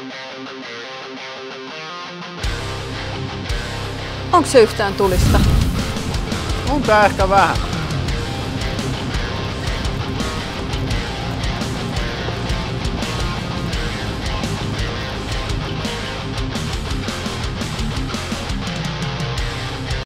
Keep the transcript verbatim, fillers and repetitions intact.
Onko se yhtään tulista? On tää ehkä vähän.